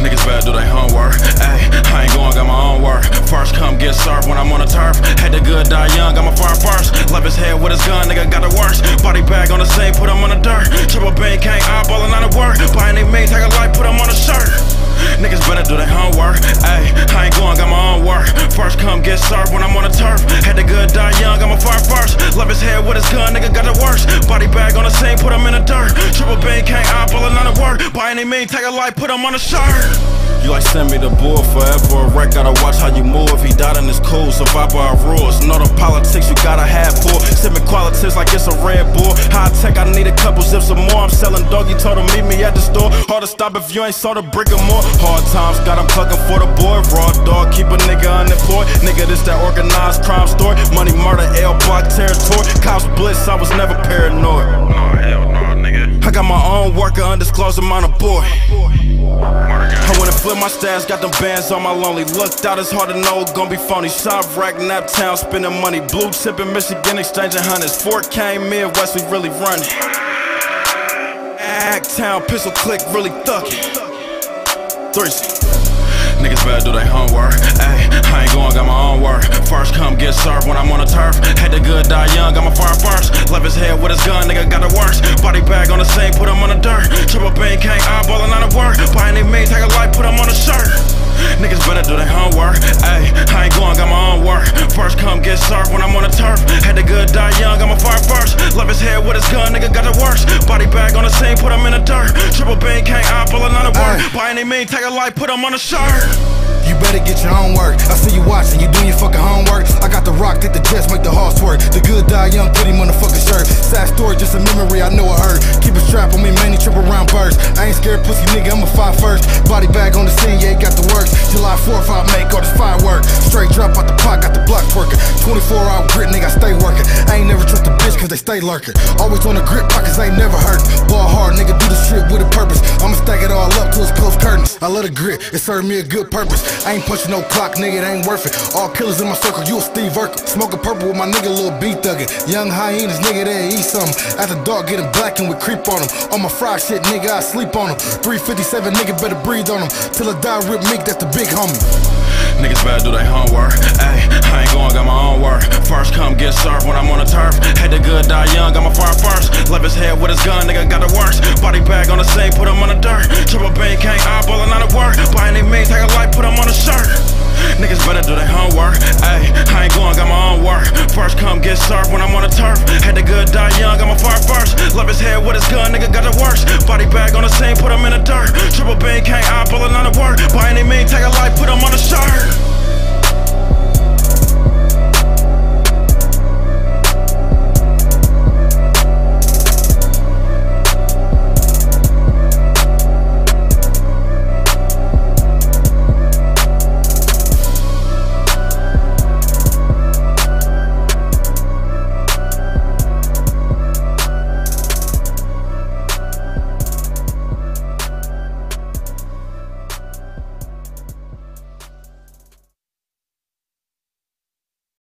Niggas better do their homework. Ayy, I ain't going, got my own work. First come get served when I'm on the turf. Had the good die young, got my fire first. Left his head with his gun, nigga got the worst. Body bag on the scene, put him on the dirt. Triple beam, can't eyeballin' on the work. Buying they main, take a light, put him on a shirt. Niggas better do their homework. Ayy, I ain't going, got my own work. First come get served when I'm on the turf. Had the good die young, got my fire first. Left his head with his gun, nigga got the worst. Body bag on the scene, put him in the dirt. Triple beam, can't eyeballin' on the work. By any means, take a light, put him on a shirt. You like send me the bull forever a wreck, gotta watch how you move. If he died in his cool, survive by our rules. Know the politics you gotta have for. Sipping qualities like it's a Red Bull. High tech, I need a couple zips or more. I'm selling doggy, told him meet me at the store. Hard to stop if you ain't sold a brick or more. Hard times, got him plucking for the boy. Raw dog, keep a nigga unemployed. Nigga, this that organized crime story. Money, murder, L block territory. Cops blitz, I was never paranoid. No, hell no, nigga. I got my own worker, undisclosed amount of boy. I went and flipped my stash, got them bands on my lonely. Looked out, it's hard to know, gon' be phony. Shop rack, nap town, spending money. Blue chip in Michigan, exchanging hundreds. Fort Kane, Midwest, we really running. Act town, pistol click, really thuggin'. 3C. Niggas better do their homework. Ayy, I ain't going, got my own work. First come get served when I'm on the turf. Had the good die young, got my fire first. Left his head with his gun, nigga got the worst. Body bag on the scene, put him on the dirt. Triple beam, can't eyeballin' on the work. By any means, take a light, put him on a shirt. Niggas better do their homework. Ayy, I ain't going, got my own work. First come get served when I'm on the turf. Had the good die young, got my fire first. Left his head with his gun, nigga got the worst. Body bag on the scene, put him in the dirt. Triple beam, can't eyeballin' on the work. By any means, take a light, put him on a shirt. You better get your own work. I see you watching, you doing your fucking homework. I got the rock, hit the chest, make the horse work. The good die young, put him on the fucking shirt. Sad story, just a memory, I know it hurt. Keep a strap on me, man, he triple round burst. I ain't scared, pussy nigga, I'ma fight first. Body bag on the scene, yeah, it got the works. July 4th, I make all this firework. Straight drop out the pot, got the block twerking. 24-hour grit, nigga, I stay working. I ain't never trust a bitch, cause they stay lurking. Always on the grip, pockets ain't never hurt. Ball hard, nigga, do this shit with a purpose. I'ma stack it all up till it's close curtains. I love the grit, it served me a good purpose. I ain't punching no clock, nigga, it ain't worth it. All killers in my circle, you a Steve Urkel. Smoking purple with my nigga, Lil B thuggin'. Young hyenas, nigga, they eat something. At the dark, getting black and with creep on them. On my fried shit, nigga, I sleep on them. 357, nigga, better breathe on them. Till I die, rip Meek, that's the big homie. Niggas better do their homework. Ayy, I ain't going, got my own work. First come get served when I'm on the turf. Had the good die young, got my fire first. Left his head with his gun, nigga got the worst. Body bag on the scene, put him on the